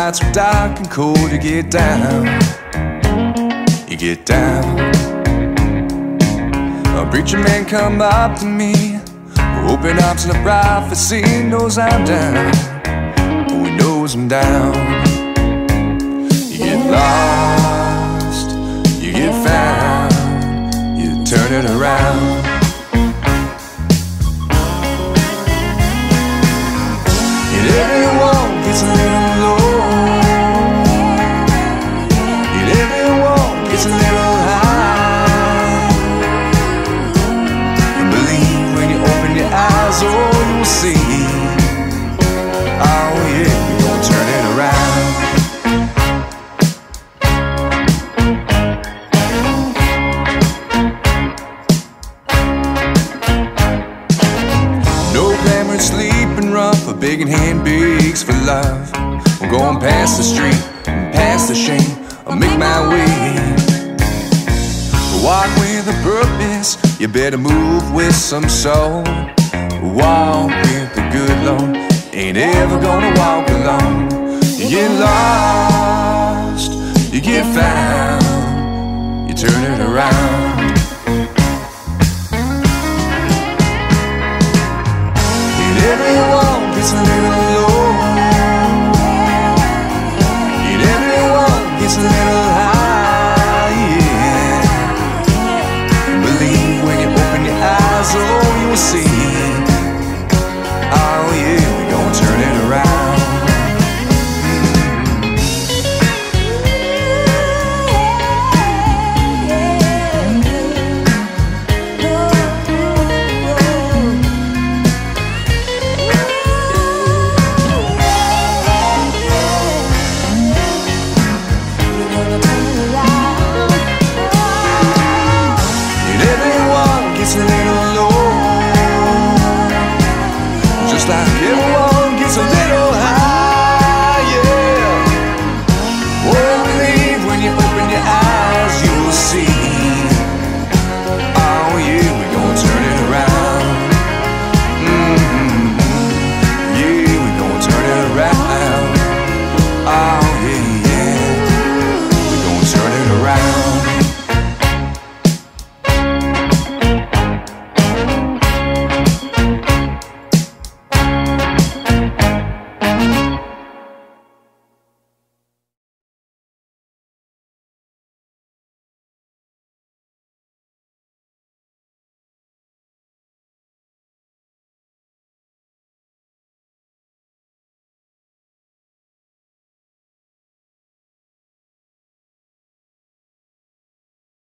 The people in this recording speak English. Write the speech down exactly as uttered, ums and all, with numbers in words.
nights were dark and cold, you get down, you get down. A preacher man come up to me, open arms and a prophecy, knows I'm down, oh, he knows I'm down. You get lost, you get found, you turn it around. And everyone gets a little low, and everyone gets a little high. And believe when you open your eyes, oh, you will see, oh yeah, you're gonna turn it around. No glamour, sleeping rough, a big in hand, bigs for love. I'm going past the street, past the shame, I'll make my way. Walk with a purpose, you better move with some soul. Walk with the good Lord, ain't ever gonna walk alone. You get lost, you get found, you turn it around. And everyone gets a little low, and everyone gets a little